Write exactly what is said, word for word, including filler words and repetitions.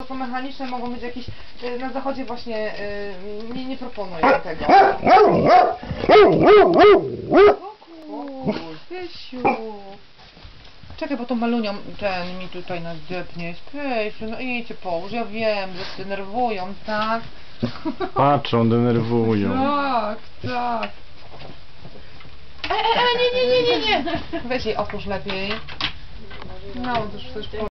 to są mechaniczne, mogą być jakieś, y, na zachodzie właśnie y, nie, nie proponują tego. Pysiu. Czekaj, bo tą malunią ten mi tutaj nas depnie. Pysiu, no idźcie połóż, ja wiem, że się denerwują, tak? Patrzą, denerwują. Tak, tak. E, e, e, nie, nie, nie, nie, nie. Weź jej oprócz lepiej. No, to już coś